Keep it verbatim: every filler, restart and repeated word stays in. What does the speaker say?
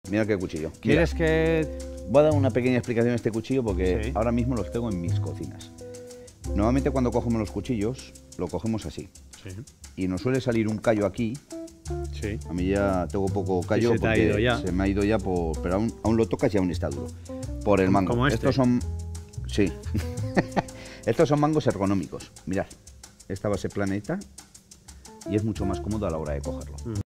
Mira qué cuchillo. ¿Quieres Mira, que...? voy a dar una pequeña explicación de este cuchillo porque Sí. ahora mismo los tengo en mis cocinas. Normalmente cuando cogemos los cuchillos, lo cogemos así. Sí. Y nos suele salir un callo aquí. Sí. A mí ya tengo poco callo se te ha porque ido ya. se me ha ido ya, por, pero aún, aún lo tocas y aún está duro. Por el mango. Como este. Estos son... Sí. Estos son mangos ergonómicos. Mirad, esta va a ser planeta y es mucho más cómodo a la hora de cogerlo. Mm.